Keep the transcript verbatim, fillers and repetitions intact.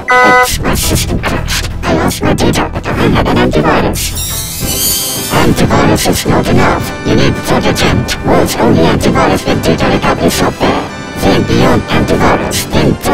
Oops, my system crashed. I lost my data, but I had an antivirus. Antivirus is not enough. You need Protegent, world's only antivirus with data recovery software. Think beyond antivirus. Think